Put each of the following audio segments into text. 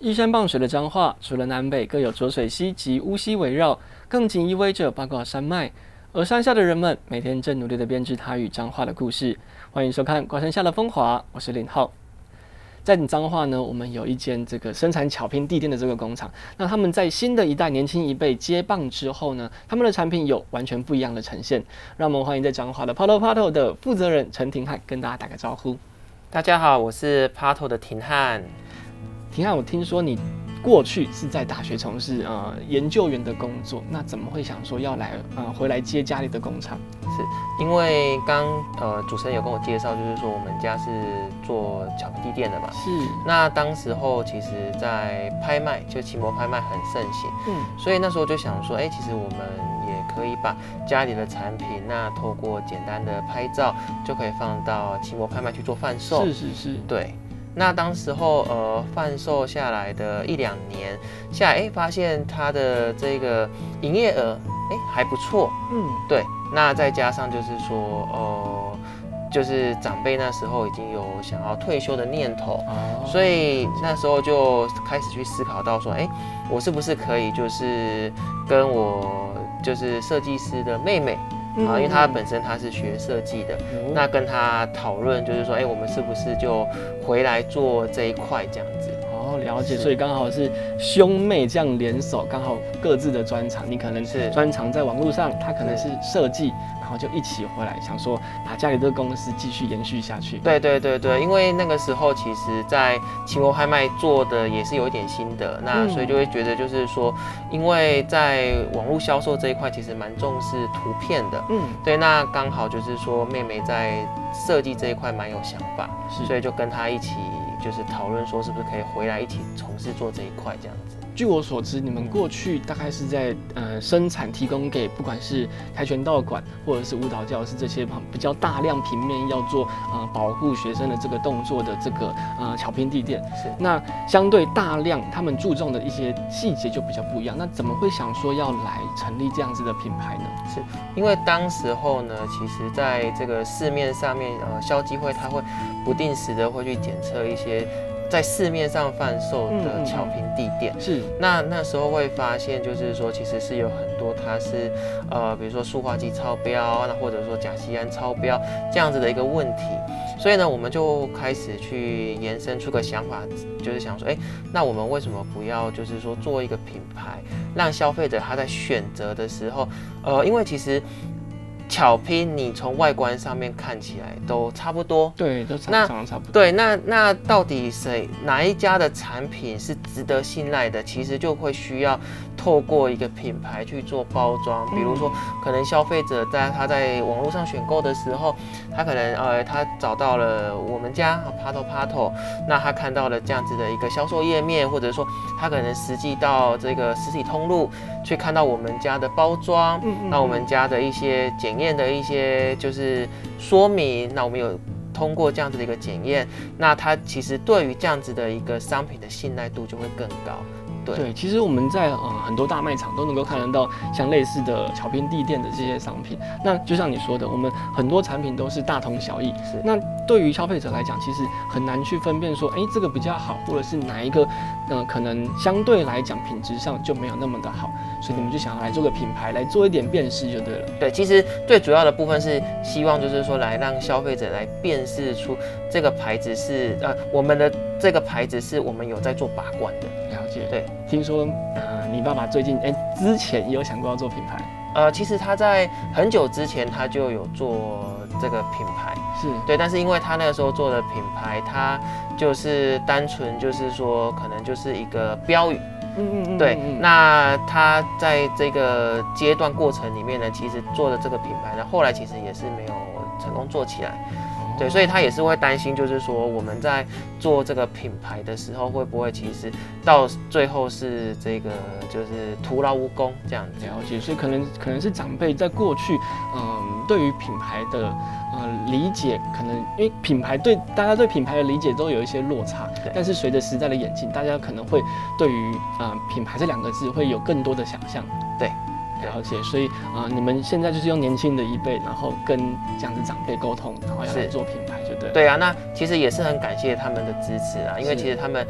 依山傍水的彰化，除了南北各有浊水溪及乌溪围绕，更紧依偎着八卦山脉。而山下的人们每天正努力地编织它与彰化的故事。欢迎收看《瓜山下的风华》，我是林浩。在彰化呢，我们有一间这个生产巧拼地垫的这个工厂。那他们在新的一代年轻一辈接棒之后呢，他们的产品有完全不一样的呈现。让我们欢迎在彰化的 Pato 的负责人陈廷汉跟大家打个招呼。 大家好，我是 Pato 的廷汉。 廷汉，我听说你过去是在大学从事研究员的工作，那怎么会想说要来回来接家里的工厂？ 是因为主持人有跟我介绍，就是说我们家是做巧拼地垫的嘛。 是。 那当时候其实，在拍卖，就奇摩拍卖很盛行。所以那时候就想说，其实我们也可以把家里的产品，那透过简单的拍照，就可以放到奇摩拍卖去做贩售。 是。 对。那当时候贩售下来的1-2年下来，发现它的这个营业额还不错。对。那再加上就是说就是长辈那时候已经有想要退休的念头，所以那时候就开始去思考到说，我是不是可以就是跟我就是设计师的妹妹。因为他本身他是学设计的，那跟他讨论就是说，我们是不是就回来做这一块这样子？ 了解。所以刚好是兄妹这样联手，刚好各自的专长，你可能是专长在网络上，他可能是设计，然后就一起回来，想说把家里这个公司继续延续下去。 对，因为那个时候其实在奇摩拍卖做的也是有一点心得，那所以就会觉得就是说，因为在网络销售这一块其实蛮重视图片的。对，那刚好就是说妹妹在设计这一块蛮有想法，所以就跟她一起就是讨论说是不是可以回来一起从事做这一块这样子。 据我所知，你们过去大概是在生产提供给不管是跆拳道馆或者是舞蹈教室这些比较大量平面要做保护学生的这个动作的这个巧拼地垫。 是。那相对大量他们注重的一些细节就比较不一样。那怎么会想说要来成立这样子的品牌呢？ 是因为当时候呢，其实在这个市面上面消基会它会不定时的会去检测一些在市面上贩售的巧拼地垫。 是。那时候会发现，就是说其实是有很多它是比如说塑化剂超标，那或者说甲酰胺超标这样子的一个问题。所以呢，我们就开始去延伸出个想法，就是想说，那我们为什么不要就是说做一个品牌，让消费者他在选择的时候，因为其实巧拼你从外观上面看起来都差不多， 对，都长得差不多。 对，那到底哪一家的产品是值得信赖的？其实就会需要透过一个品牌去做包装。比如说，可能消费者他在网络上选购的时候，他可能他找到了我们家Pato，那他看到了这样子的一个销售页面，或者说他可能实际到这个实体通路去看到我们家的包装，那我们家的一些检验的一些就是说明，那我们有通过这样子的一个检验，那它其实对于这样子的一个商品的信赖度就会更高。 对，其实我们在很多大卖场都能够看得到像类似的巧拼地垫的这些商品。那就像你说的，我们很多产品都是大同小异。那对于消费者来讲，其实很难去分辨说，这个比较好，或者是哪一个可能相对来讲品质上就没有那么的好。所以你们就想要来做个品牌，来做一点辨识就对了。 对，其实最主要的部分是希望就是说来让消费者来辨识出这个牌子是我们的这个牌子是我们有在做把关的。 了解。 对， 听说你爸爸最近之前也有想过要做品牌。 其实他在很久之前他就有做这个品牌。 是。 对，但是因为他那个时候做的品牌，他就是单纯就是说可能就是一个标语。对，那他在这个阶段过程里面呢，其实做的这个品牌呢，后来其实也是没有成功做起来。对，所以他也是会担心，就是说我们在做这个品牌的时候，会不会其实到最后是这个就是徒劳无功这样子。 了解，所以可能是长辈在过去，对于品牌的理解，可能因为大家对品牌的理解都有一些落差，但是随着时代的演进，大家可能会对于品牌这2个字会有更多的想象。 对。 了解，所以你们现在就是用年轻的一辈，然后跟这样子长辈沟通，然后要来做品牌，就对。 对啊，那其实也是很感谢他们的支持啊，因为其实他们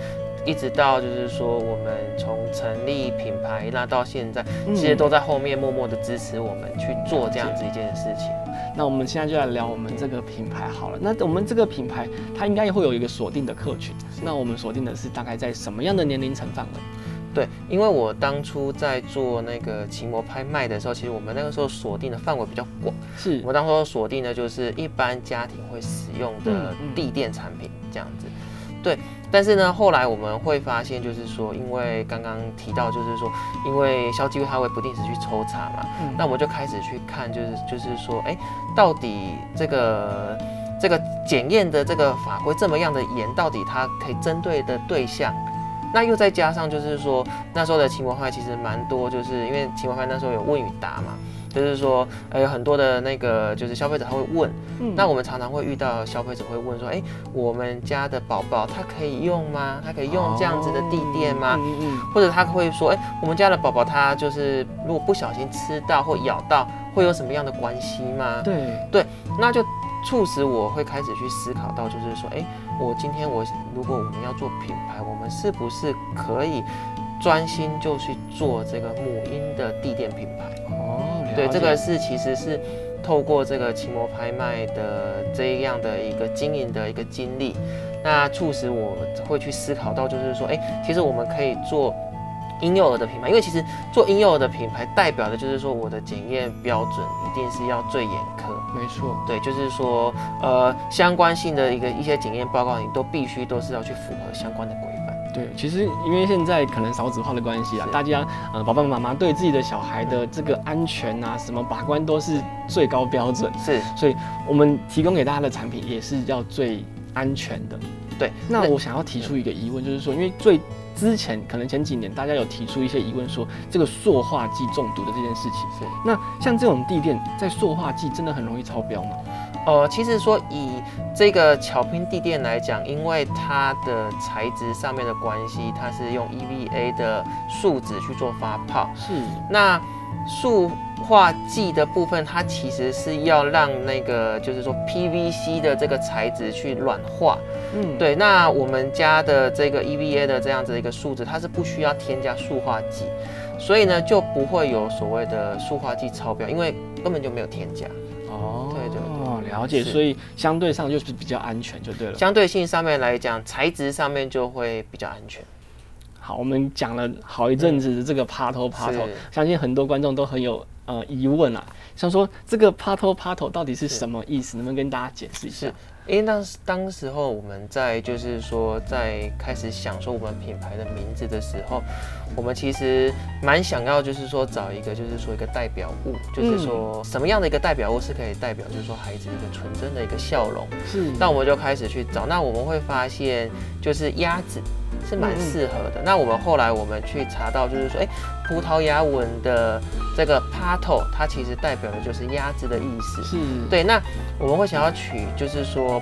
一直到就是说我们从成立品牌那到现在，其实都在后面默默的支持我们去做这样子一件事情。 那我们现在就来聊我们这个品牌好了。那我们这个品牌它应该会有一个锁定的客群，那我们锁定的是大概在什么样的年龄层范围？ 对，因为我当初在做那个骑摩拍卖的时候，其实我们那个时候锁定的范围比较广， 是我们当初锁定的就是一般家庭会使用的地垫产品这样子。对，但是呢，后来我们会发现，就是说，因为刚刚提到，就是说，因为消基会它会不定时去抽查嘛，那我们就开始去看，就是说，哎，到底这个检验的这个法规这么样的严，到底它可以针对的对象。那又再加上就是说，那时候的骑摩拍其实蛮多，就是因为骑摩拍那时候有问与答嘛，就是说，有很多的那个就是消费者他会问，那我们常常会遇到消费者会问说，哎，我们家的宝宝他可以用吗？他可以用这样子的地垫吗？或者他会说，哎，我们家的宝宝他就是如果不小心吃到或咬到，会有什么样的关系吗？对，那就促使我会开始去思考到，就是说，哎，我今天如果我们要做品牌，我们是不是可以专心就去做这个母婴的地垫品牌？对，这个其实是透过这个骑摩拍卖的这样的一个经营的一个经历，那促使我会去思考到，就是说，哎，其实我们可以做婴幼儿的品牌，因为其实做婴幼儿的品牌代表的就是说，我的检验标准一定是要最严苛。 没错， 对，就是说，相关性的一些检验报告，你必须都是要去符合相关的规范。 对，其实因为现在可能少子化的关系啊，大家爸爸妈妈对自己的小孩的这个安全啊，什么把关都是最高标准， 是， 所以我们提供给大家的产品也是要最安全的。 对， 那我想要提出一个疑问，就是说，因为之前可能前几年大家有提出一些疑问，说这个塑化剂中毒的这件事情， 是， 那像这种地垫在塑化剂真的很容易超标吗？ 其实说以这个巧拼地垫来讲，因为它的材质上面的关系，它是用 EVA 的树脂去做发泡， 是， 那塑化剂的部分，它其实是要让那个就是说 PVC 的这个材质去软化，对。那我们家的这个 EVA 的这样子的一个树脂，它是不需要添加塑化剂，所以呢就不会有所谓的塑化剂超标，因为根本就没有添加。对， 了解，所以相对上就是比较安全就对了。 相对性上面来讲，材质上面就会比较安全。 好，我们讲了好一阵子的这个趴头，相信很多观众都很有疑问啊，想说这个趴头到底是什么意思？能不能跟大家解释一下？ 因为当时候我们就是说在开始想说我们品牌的名字的时候，我们其实蛮想要就是说找一个就是说一个代表物，就是说什么样的一个代表物是可以代表就是说孩子一个纯真的一个笑容。是，那我们就开始去找，那我们会发现就是鸭子是蛮适合的。那后来我们去查到就是说，葡萄牙文的这个 pato， 它其实代表的就是鸭子的意思。是，对。那我们会想要取就是说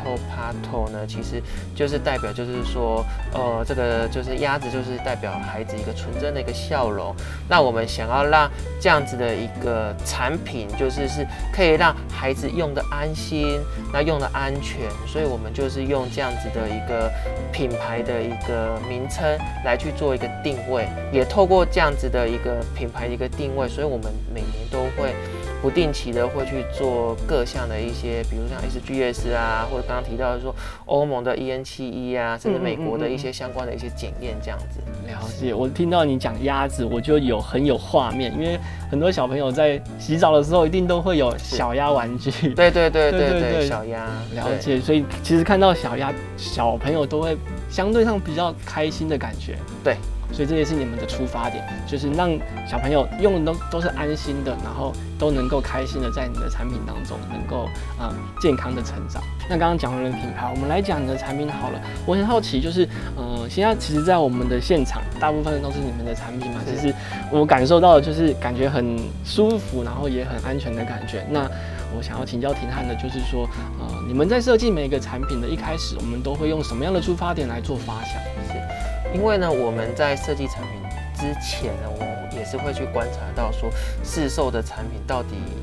pato 呢，其实就是代表就是说，这个就是鸭子就是代表孩子一个纯真的一个笑容。那我们想要让这样子的一个产品，就是可以让孩子用的安心，那用的安全，所以我们就是用这样子的一个品牌的一个名称来去做一个定位，也透过这样子的一个品牌的一个定位，所以我们每年都会不定期的会去做各项的一些，比如像 SGS 啊，或者刚刚提到的说欧盟的 EN71啊，甚至美国的一些相关的一些检验这样子。 了解，我听到你讲鸭子，我就很有画面，因为很多小朋友在洗澡的时候一定都会有小鸭玩具。对，小鸭。了解，所以其实看到小鸭，小朋友都会相对上比较开心的感觉。对。所以这也是你们的出发点，就是让小朋友用的都是安心的，然后都能够开心的在你的产品当中能够健康的成长。那刚刚讲完了品牌，我们来讲你的产品好了。我很好奇，就是现在其实，在我们的现场，大部分都是你们的产品嘛，其实我感受到的就是感觉很舒服，然后也很安全的感觉。那我想要请教廷翰的，就是说，你们在设计每一个产品的一开始，我们都会用什么样的出发点来做发想？ 因为呢，我们在设计产品之前呢，我也是会去观察到说，市售的产品到底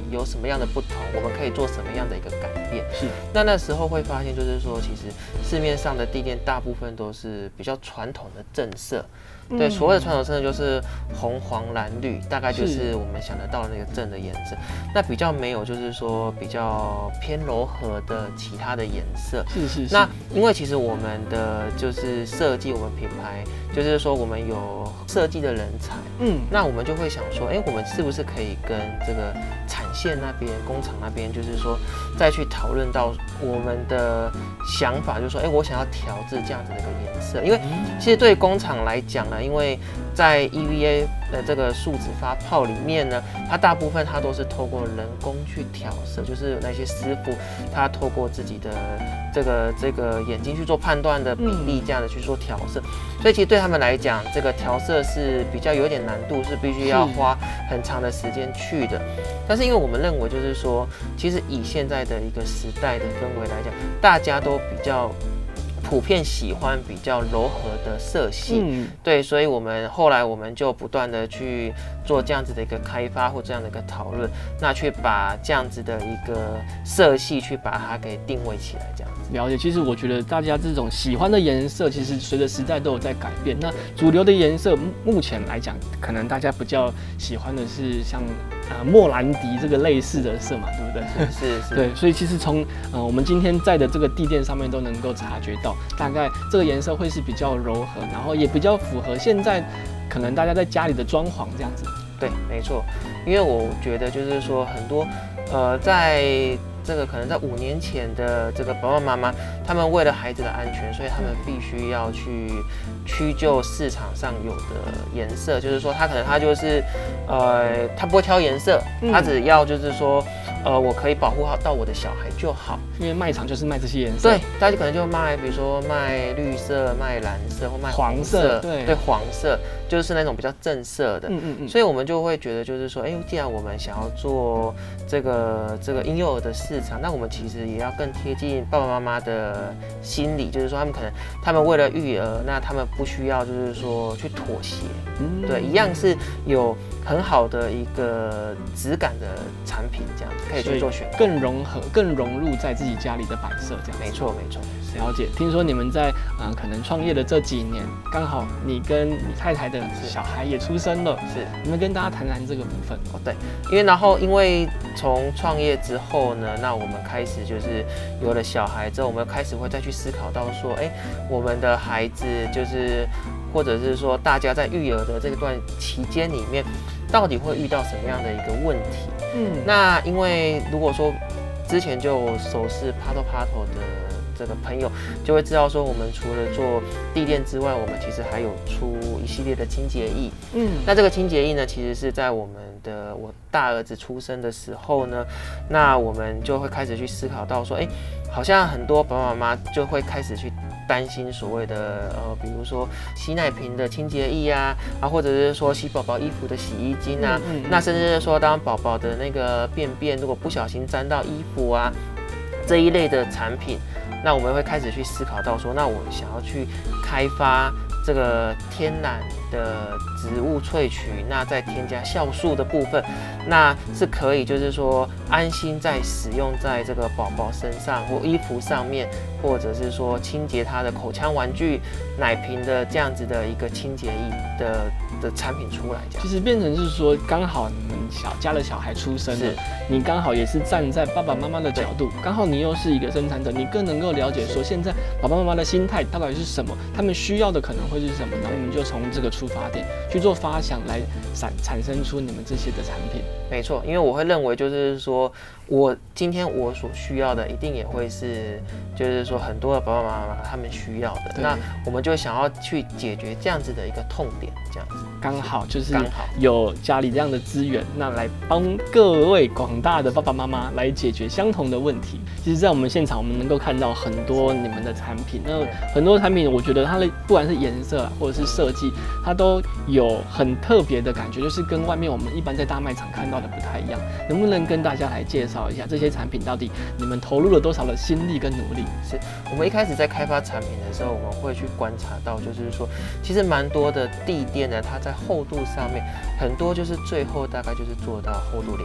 有什么样的不同，我们可以做什么样的一个改变。 是。 那时候会发现，就是说，其实市面上的地垫大部分都是比较传统的正色。对，所谓的传统色就是红、黄、蓝、绿，大概就是我们想得到的那个正的颜色。那比较没有，就是说比较偏柔和的其他的颜色。 是。 那因为其实我们的就是设计，我们品牌就是说我们有设计的人才，那我们就会想说，我们是不是可以跟这个产线那边、工厂那边，就是说再去讨论到我们的想法，就是说，我想要调制这样子的一个颜色，因为其实对工厂来讲呢。因为在 EVA 的这个树脂发泡里面呢，它大部分它都是透过人工去调色，就是那些师傅他透过自己的这个眼睛去做判断的比例，这样的去做调色。所以其实对他们来讲，这个调色是比较有一点难度，是必须要花很长的时间去的。但是因为我们认为，就是说，其实以现在的一个时代的氛围来讲，大家都比较普遍喜欢比较柔和的色系，对，所以后来我们就不断的去做这样子的一个开发或这样的一个讨论，那去把这样子的一个色系去把它给定位起来，这样子。 了解，其实我觉得大家这种喜欢的颜色，其实随着时代都有在改变。那主流的颜色，目前来讲，可能大家比较喜欢的是像莫兰迪这个类似的色嘛，对不对？ 是。 对，所以其实从我们今天在的这个地垫上面都能够察觉到，大概这个颜色会是比较柔和，然后也比较符合现在可能大家在家里的装潢这样子。 对，没错，因为我觉得就是说很多在这个可能在5年前的这个爸爸妈妈，他们为了孩子的安全，所以他们必须要去屈就市场上有的颜色，就是说他就是他不会挑颜色，他只要就是说我可以保护到我的小孩就好。 因为卖场就是卖这些颜色， 对，大家可能就卖，比如说卖绿色、卖蓝色或卖黄色，对，黄色就是那种比较正色的。所以我们就会觉得就是说，既然我们想要做这个婴幼儿的市场，那我们其实也要更贴近爸爸妈妈的心理，就是说他们为了育儿，那他们不需要就是说去妥协，对，一样是有很好的一个质感的产品，这样子可以去做选择， 更融合、更融入在自己家里的摆设，这样子。 没错。 了解。听说你们在可能创业的这几年，刚好你跟你太太的小孩也出生了， 是， 你们跟大家谈谈这个部分。 对，因为从创业之后呢，那我们开始就是有了小孩之后，我们开始会再去思考到说，我们的孩子就是或者是说大家在育儿的这段期间里面，到底会遇到什么样的一个问题？那因为如果说之前就熟识Pato的这个朋友，就会知道说，我们除了做地垫之外，我们其实还有出一系列的清洁液。那这个清洁液呢，其实是在我大儿子出生的时候呢，那我们就会开始去思考到说，好像很多爸爸妈妈就会开始去担心所谓的比如说洗奶瓶的清洁液啊，或者是说洗宝宝衣服的洗衣精啊，那甚至是说当宝宝的那个便便如果不小心沾到衣服啊这一类的产品，那我们会开始去思考到说，那我想要去开发这个天然的植物萃取，那再添加酵素的部分，那是可以就是说安心在使用在这个宝宝身上或衣服上面，或者是说清洁他的口腔玩具、奶瓶的这样子的一个清洁液的产品出来，这样。 其实变成是说，刚好你们家的小孩出生了，你刚好也是站在爸爸妈妈的角度，刚好你又是一个生产者，你更能够了解说现在爸爸妈妈的心态到底是什么，他们需要的可能会是什么，然后你们就从这个出发点去做发想，来产生出你们这些的产品。 没错，因为我会认为就是说，今天我所需要的一定也会是，就是说很多的爸爸妈妈他们需要的，那我们就想要去解决这样子的一个痛点，这样子刚好就是有家里这样的资源，那来帮各位广大的爸爸妈妈来解决相同的问题。其实，在我们现场，我们能够看到很多你们的产品，那很多产品，我觉得它的不管是颜色啊，或者是设计，它都有很特别的感觉，就是跟外面我们一般在大卖场看到的不太一样。能不能跟大家来介绍一下这些产品到底你们投入了多少的心力跟努力？ 是我们一开始在开发产品的时候，我们会去观察到，就是说，其实蛮多的地垫呢，它在厚度上面很多就是最后大概就是做到厚度2公分。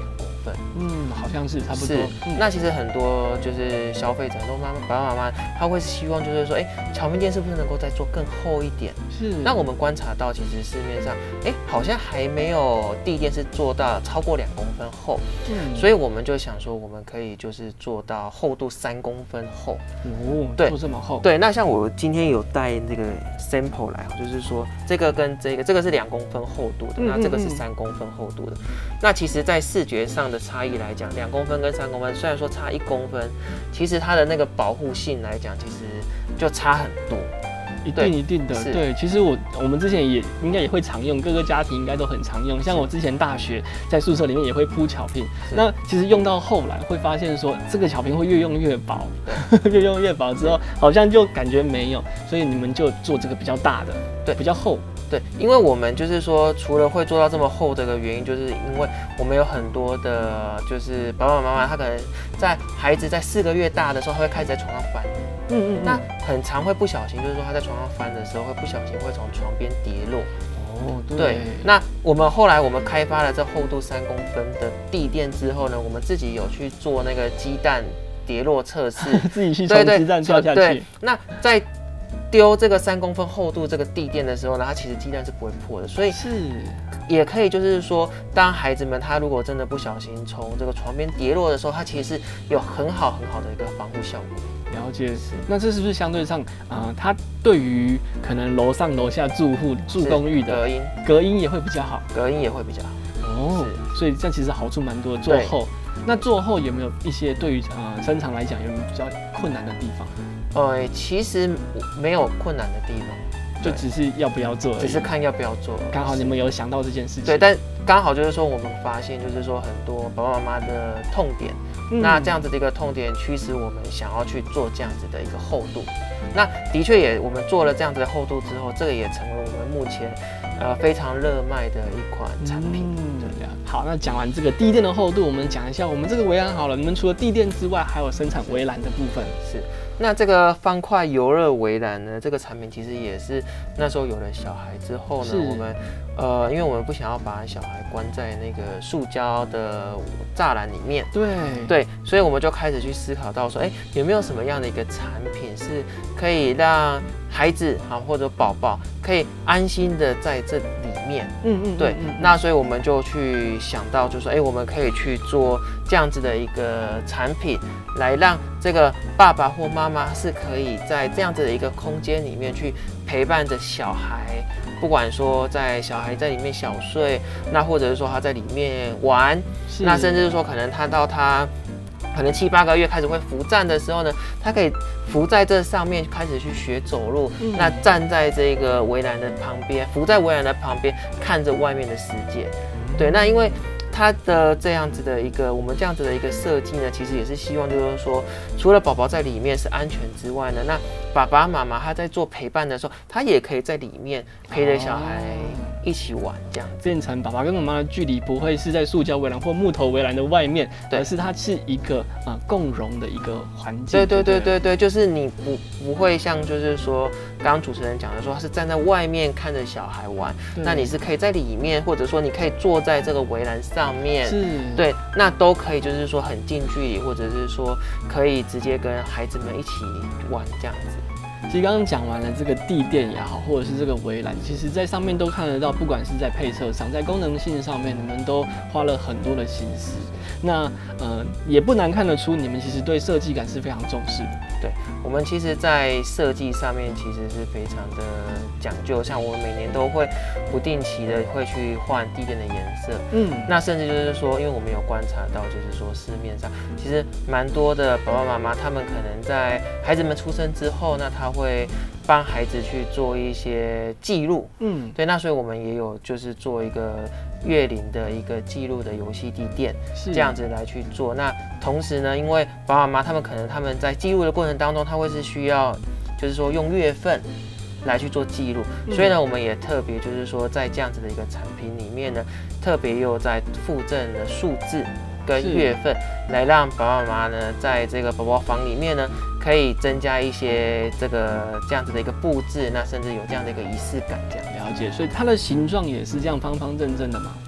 分。 好像是差不多。 是，那其实很多就是消费者，很多爸爸妈妈，他会希望就是说，巧面垫是不是能够再做更厚一点？ 是。 那我们观察到，其实市面上，好像还没有地垫是做到超过2公分厚。所以我们就想说，我们可以就是做到厚度3公分厚。 对，做这么厚。 对，那像我今天有带这个 sample 来，就是说这个跟这个是2公分厚度的，那这个是3公分厚度的。那其实，在视觉上的差异来讲，2公分跟3公分，虽然说差1公分，其实它的那个保护性来讲，其实就差很多。 一定的，对。其实我们之前也应该也会常用，各个家庭应该都很常用。像我之前大学在宿舍里面也会铺巧拼，那其实用到后来会发现说，这个巧拼会越用越薄，越用越薄之后，好像就感觉没有，所以你们就做这个比较大的，对，比较厚。 对，因为我们就是说，除了会做到这么厚的一个原因，就是因为我们有很多的，就是爸爸妈妈，他可能在孩子在4个月大的时候，他会开始在床上翻。那很常会不小心，就是说他在床上翻的时候，会不小心会从床边跌落。对。那我们后来开发了这厚度3公分的地垫之后呢，我们自己有去做那个鸡蛋跌落测试， 自己去从鸡蛋跳下去。 对，那在丢这个3公分厚度这个地垫的时候呢，它其实鸡蛋是不会破的，所以也可以就是说，当孩子们他如果真的不小心从这个床边跌落的时候，它其实是有很好的一个防护效果。 了解，那这是不是相对上它对于可能楼上楼下住户住公寓的隔音也会比较好？ 隔音也会比较好。 所以这其实好处蛮多的。做厚，那做厚有没有一些对于生产来讲有没有比较困难的地方？ 其实没有困难的地方， 就只是要不要做而已， 只是看要不要做。 刚好你们有想到这件事情。 对，但刚好就是说我们发现，就是说很多爸爸妈妈的痛点，那这样子的一个痛点驱使我们想要去做这样子的一个厚度。那的确我们做了这样子的厚度之后，这个也成为我们目前非常热卖的一款产品。 好，那讲完这个地垫的厚度，我们讲一下我们这个围栏好了。你们除了地垫之外，还有生产围栏的部分。 那这个方块游乐围栏呢，这个产品其实也是那时候有了小孩之后呢，我们因为我们不想要把小孩关在那个塑胶的栅栏里面，对，所以我们就开始去思考到说，有没有什么样的一个产品是可以让孩子或者宝宝可以安心的在这里面，对，那所以我们就去想到，就是说，我们可以去做这样子的一个产品，来让这个爸爸或妈妈是可以在这样子的一个空间里面去陪伴着小孩，不管说在小孩在里面小睡，那或者是说他在里面玩，那甚至是说可能他到他可能7、8个月开始会扶站的时候呢，他可以扶在这上面开始去学走路，那站在这个围栏的旁边，扶在围栏的旁边看着外面的世界。对，那因为它的这样子的一个，我们这样子的一个设计呢，其实也是希望就是说，除了宝宝在里面是安全之外呢，那爸爸妈妈他在做陪伴的时候，他也可以在里面陪着小孩一起玩，这样变成爸爸跟妈妈的距离不会是在塑胶围栏或木头围栏的外面，而是它是一个共融的一个环境。 对，就是你不会像就是说刚刚主持人讲的说，他是站在外面看着小孩玩，那你是可以在里面，或者说你可以坐在这个围栏上面，对，那都可以就是说很近距离，或者是说可以直接跟孩子们一起玩这样子。 其实刚刚讲完了这个地垫也好，或者是这个围栏，其实在上面都看得到，不管是在配色上，在功能性上面，你们都花了很多的心思。那也不难看得出，你们其实对设计感是非常重视的。 对，我们其实在设计上面其实是非常的讲究，像我们每年都会不定期的会去换地垫的颜色。那甚至就是说，因为我们有观察到，就是说市面上其实蛮多的爸爸妈妈，他们可能在孩子们出生之后，那他会帮孩子去做一些记录，对，那所以我们也有就是做一个月龄的一个记录的游戏地垫，这样子来去做。那同时呢，因为爸爸妈妈他们可能他们在记录的过程当中，他会是需要就是说用月份来去做记录，所以呢，我们也特别就是说在这样子的一个产品里面呢，特别又在附赠的数字跟月份，来让爸爸妈妈呢，在这个宝宝房里面呢，可以增加一些这样子的一个布置，那甚至有这样的一个仪式感，这样。 了解，所以它的形状也是这样方方正正的嘛？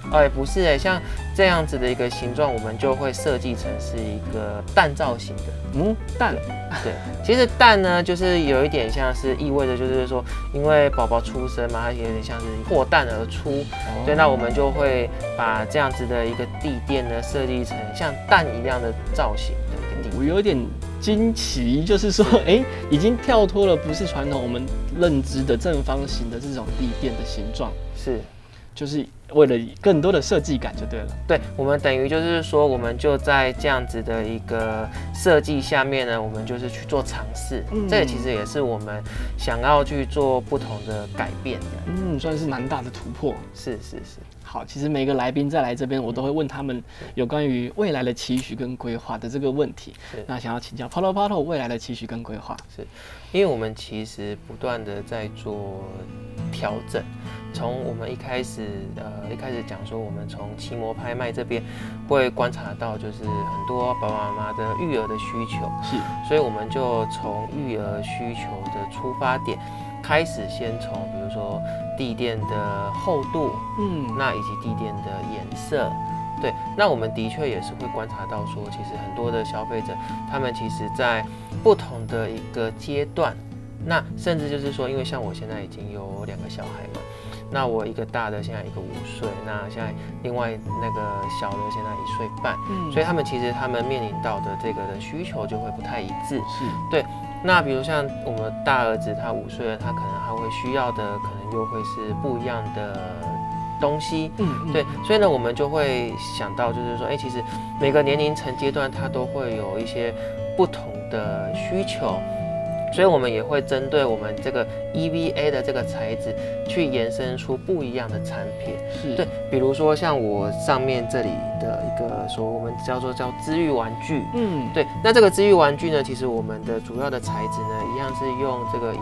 不是像这样子的一个形状，我们就会设计成是一个蛋造型的。 蛋。 对，其实蛋呢，就是有一点像是意味着，就是说，因为宝宝出生嘛，它有点像是破蛋而出。对，那我们就会把这样子的一个地垫呢，设计成像蛋一样的造型的一个地垫。 我有点惊奇，就是说，已经跳脱了不是传统我们认知的正方形的这种地垫的形状， 是。 就是为了更多的设计感就对了。 对，我们等于就是说，我们就在这样子的一个设计下面呢，我们就是去做尝试。这个其实也是我们想要去做不同的改变的。 算是蛮大的突破。 是。 好，其实每个来宾再来这边，我都会问他们有关于未来的期许跟规划的这个问题。那想要请教 Polo 未来的期许跟规划。 是，因为我们其实不断的在做调整。从我们一开始讲说，我们从奇摩拍卖这边会观察到，就是很多爸爸妈妈的育儿的需求，所以我们就从育儿需求的出发点开始，先从比如说地垫的厚度，那以及地垫的颜色。对，那我们的确也是会观察到说，其实很多的消费者，他们其实在不同的一个阶段，那甚至就是说，因为像我现在已经有2个小孩嘛。那我一个大的现在一个5岁，那现在另外那个小的现在1岁半，所以他们面临到的这个的需求就会不太一致。对。那比如像我们大儿子他5岁了，他可能还会需要的可能又会是不一样的东西。对，所以呢，我们就会想到就是说，其实每个年龄层阶段它都会有一些不同的需求。所以我们也会针对我们这个 EVA 的这个材质，去延伸出不一样的产品。对，比如说像我上面这里的一个说，我们叫治愈玩具。对，那这个治愈玩具呢，其实我们的主要的材质呢，一样是用这个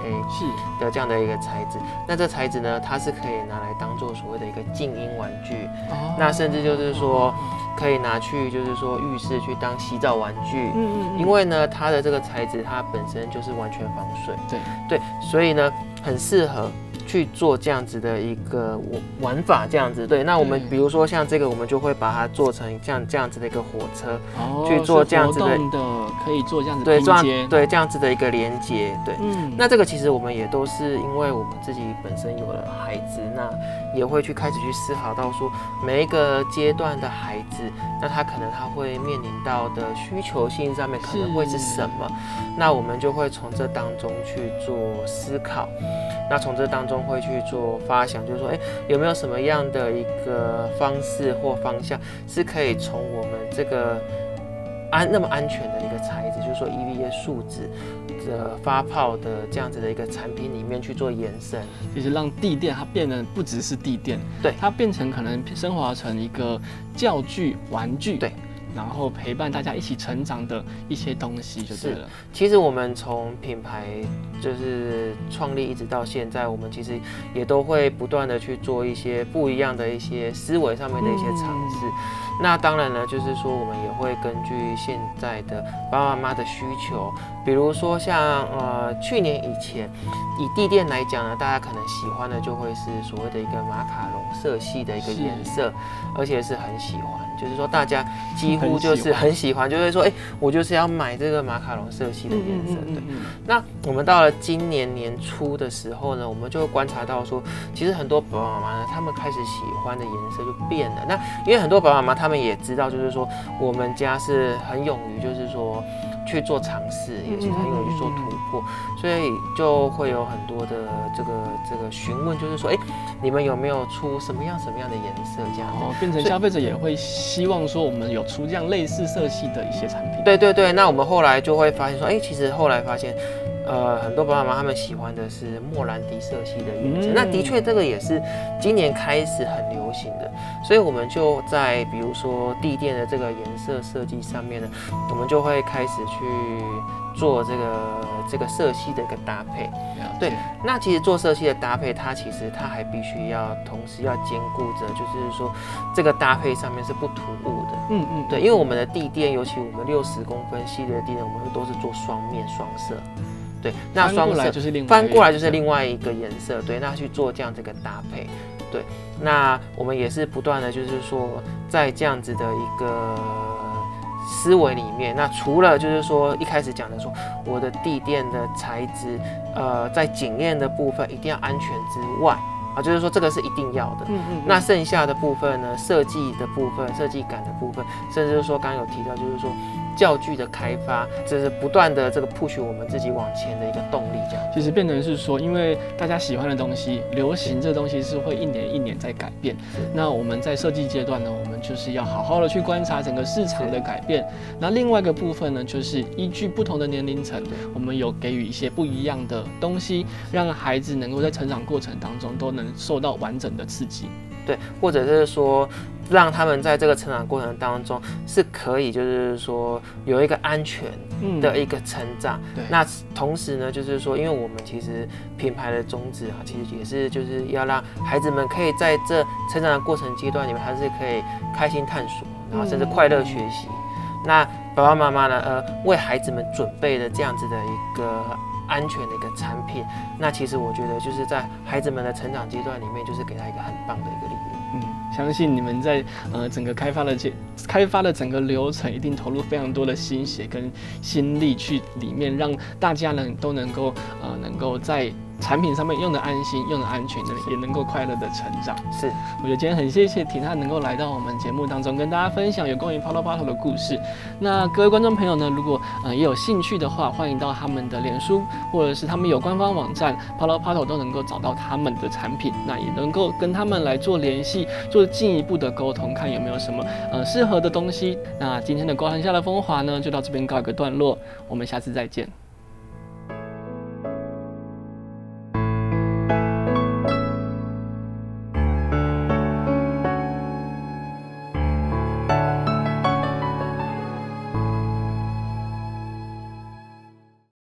EVA 的这样的一个材质。那这材质呢，它是可以拿来当做所谓的一个静音玩具。那甚至就是说，可以拿去就是说浴室去当洗澡玩具。因为呢，它的这个材质它本身就是完全防水。对，所以呢，很适合去做这样子的一个玩法，这样子。对，那我们比如说像这个，我们就会把它做成这样子的一个火车，去做这样子的， 可以做这样子的拼接， 对，这样子的一个连接。对，那这个其实我们也都是因为我们自己本身有了孩子，那也会开始去思考到说，每一个阶段的孩子，那他可能他会面临到的需求性上面可能会是什么，那我们就会从这当中去做思考。那从这当中会去做发想，就是说，有没有什么样的一个方式或方向是可以从我们这个那么安全的一个材质，就是说 EVA 树脂的发泡的这样子的一个产品里面去做延伸， 其实让地垫它变得不只是地垫， 对， 它变成可能升华成一个教具玩具， 对。 然后陪伴大家一起成长的一些东西就对了。 其实我们从品牌就是创立一直到现在，我们其实也都会不断的去做一些不一样的一些思维上面的一些尝试。那当然呢，就是说我们也会根据现在的爸爸妈妈的需求，比如说像去年以前，以地垫来讲呢，大家可能喜欢的就会是所谓的一个马卡龙色系的一个颜色，而且是很喜欢，就是说大家几乎就是很喜欢，就会说，我就是要买这个马卡龙色系的颜色。对，那我们到了今年年初的时候呢，我们就会观察到说，其实很多爸爸妈妈呢，他们开始喜欢的颜色就变了。那因为很多爸爸妈妈他们也知道，就是说我们家是很勇于，就是说去做尝试，也是很勇于去做突破，所以就会有很多的这个询问，就是说，你们有没有出什么样的颜色这样子？ 变成消费者也会希望说，我们有出这样类似色系的一些产品。 对，那我们后来就会发现说，其实后来发现，很多爸爸妈妈他们喜欢的是莫兰迪色系的颜色。那的确这个也是今年开始很流行的，所以我们就在比如说地垫的这个颜色设计上面呢，我们就会开始去做这个色系的一个搭配。对，那其实做色系的搭配，它还必须要同时要兼顾着，就是说这个搭配上面是不突兀的。对，因为我们的地垫，尤其我们60公分系列的地垫，我们都是做双面双色。 对，那双色翻过来就是另外一个颜色，对，那去做这样子一个搭配，对，那我们也是不断的就是说在这样子的一个思维里面，那除了就是说一开始讲的说我的地垫的材质，在检验的部分一定要安全之外，就是说这个是一定要的。那剩下的部分呢，设计的部分、设计感的部分，甚至是说刚刚有提到，就是说教具的开发，这是不断的这个 push 我们自己往前的一个动力。这样， 其实变成是说，因为大家喜欢的东西，流行这东西是会一年一年在改变。那我们在设计阶段呢，我们就是要好好的去观察整个市场的改变。那另外一个部分呢，就是依据不同的年龄层，我们有给予一些不一样的东西，让孩子能够在成长过程当中都能受到完整的刺激。 对，或者是说让他们在这个成长过程当中是可以，就是说有一个安全的一个成长。那同时呢，就是说，因为我们其实品牌的宗旨啊，其实也是就是要让孩子们可以在这成长的过程阶段里面，他是可以开心探索，然后甚至快乐学习。那爸爸妈妈呢，为孩子们准备的这样子的一个安全的一个产品，那其实我觉得就是在孩子们的成长阶段里面，就是给他一个很棒的一个礼物。 相信你们在整个开发的整个流程，一定投入非常多的心血跟心力去里面，让大家呢都能够在产品上面用的安心、用的安全，也能够快乐的成长。 是， 我觉得今天很谢谢廷翰能够来到我们节目当中，跟大家分享有关于 Palo Pato 的故事。那各位观众朋友呢，如果也有兴趣的话，欢迎到他们的脸书或者是他们有官方网站 Palo Pato 都能够找到他们的产品，那也能够跟他们来做联系，做进一步的沟通，看有没有什么适合的东西。那今天的高山下的风华呢，就到这边告一个段落，我们下次再见。